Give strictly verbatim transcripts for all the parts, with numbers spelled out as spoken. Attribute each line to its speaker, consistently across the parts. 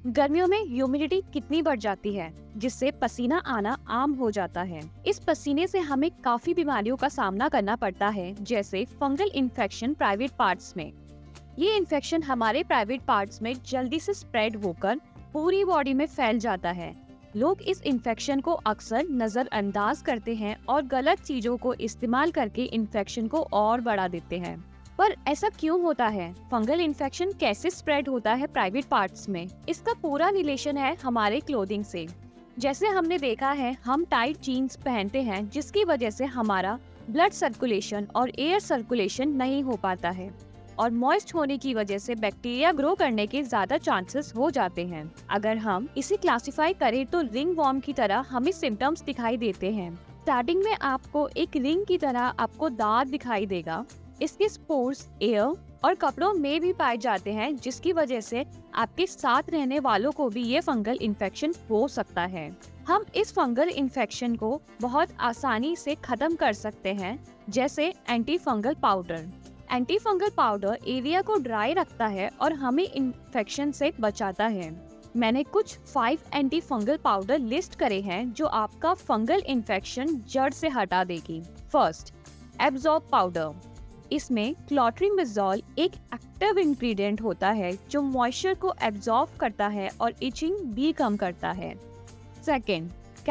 Speaker 1: गर्मियों में ह्यूमिडिटी कितनी बढ़ जाती है जिससे पसीना आना आम हो जाता है। इस पसीने से हमें काफी बीमारियों का सामना करना पड़ता है, जैसे फंगल इन्फेक्शन प्राइवेट पार्ट्स में। ये इन्फेक्शन हमारे प्राइवेट पार्ट्स में जल्दी से स्प्रेड होकर पूरी बॉडी में फैल जाता है। लोग इस इन्फेक्शन को अक्सर नजरअंदाज करते हैं और गलत चीजों को इस्तेमाल करके इन्फेक्शन को और बढ़ा देते हैं। पर ऐसा क्यों होता है? फंगल इन्फेक्शन कैसे स्प्रेड होता है प्राइवेट पार्ट्स में? इसका पूरा रिलेशन है हमारे क्लोथिंग से। जैसे हमने देखा है, हम टाइट जीन्स पहनते हैं जिसकी वजह से हमारा ब्लड सर्कुलेशन और एयर सर्कुलेशन नहीं हो पाता है और मॉइस्ट होने की वजह से बैक्टीरिया ग्रो करने के ज्यादा चांसेस हो जाते हैं। अगर हम इसे क्लासिफाई करें तो रिंग वॉर्म की तरह हमें सिम्टम्स दिखाई देते हैं। स्टार्टिंग में आपको एक रिंग की तरह आपको दाग दिखाई देगा। इसके स्पोर्स एयर और कपड़ों में भी पाए जाते हैं, जिसकी वजह से आपके साथ रहने वालों को भी ये फंगल इन्फेक्शन हो सकता है। हम इस फंगल इन्फेक्शन को बहुत आसानी से खत्म कर सकते हैं, जैसे anti fungal powder. Anti fungal powder area को ड्राई रखता है और हमें इन्फेक्शन से बचाता है। मैंने कुछ five anti fungal powder list करे हैं जो आपका फंगल इन्फेक्शन जड़ से हटा देगी। First, Abzorb powder. इसमें क्लोट्रिमज़ोल एक एक्टिव इंग्रेडिएंट होता है जो मॉइस्चर को एब्जॉर्ब करता है और इचिंग भी कम करता है। Second,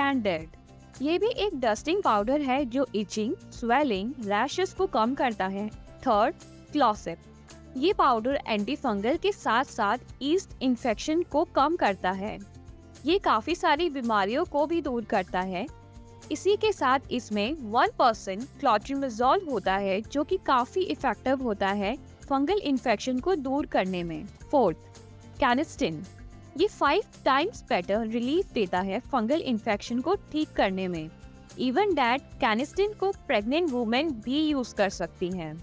Speaker 1: Candid. ये भी एक डस्टिंग पाउडर है जो इचिंग, स्वेलिंग, रैशेस को कम करता है। Third, Clocip. ये पाउडर एंटी फंगल के साथ साथ ईस्ट इन्फेक्शन को कम करता है। ये काफी सारी बीमारियों को भी दूर करता है। इसी के साथ इसमें वन परसेंट क्लोट्रिमज़ोल होता है जो कि काफी इफेक्टिव होता है फंगल इन्फेक्शन को दूर करने में। Fourth, Canesten. ये फाइव टाइम्स बेटर रिलीफ देता है फंगल इन्फेक्शन को ठीक करने में। इवन दैट कैनिस्टिन को प्रेग्नेंट वुमेन भी यूज कर सकती हैं।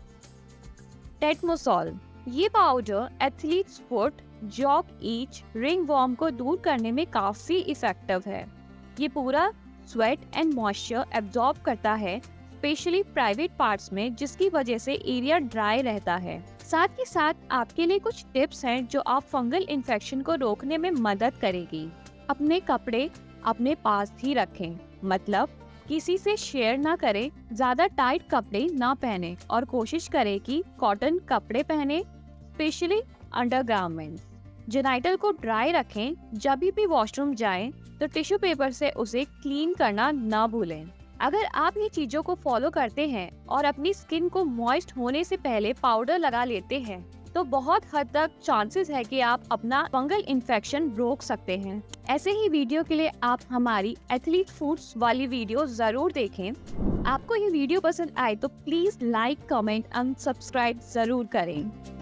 Speaker 1: टेटमोसोल। ये powder athletes foot, jock itch, ringworm को दूर करने में काफी इफेक्टिव है। ये पूरा स्वेट एंड मॉइस्चर एब्जॉर्ब करता है, स्पेशली प्राइवेट पार्ट्स में, जिसकी वजह से एरिया ड्राई रहता है। साथ ही साथ आपके लिए कुछ टिप्स हैं जो आप फंगल इन्फेक्शन को रोकने में मदद करेगी। अपने कपड़े अपने पास ही रखें, मतलब किसी से शेयर ना करें, ज्यादा टाइट कपड़े ना पहने और कोशिश करें कि कॉटन कपड़े पहने, स्पेशली अंडरगारमेंट्स। जेनाइटल को ड्राई रखें। जब भी वॉशरूम जाएं तो टिश्यू पेपर से उसे क्लीन करना ना भूलें। अगर आप ये चीजों को फॉलो करते हैं और अपनी स्किन को मॉइस्ट होने से पहले पाउडर लगा लेते हैं तो बहुत हद तक चांसेस है कि आप अपना फंगल इन्फेक्शन रोक सकते हैं। ऐसे ही वीडियो के लिए आप हमारी एथलीट फूड्स वाली वीडियो जरूर देखें। आपको ये वीडियो पसंद आए तो please like, comment and subscribe जरूर करें।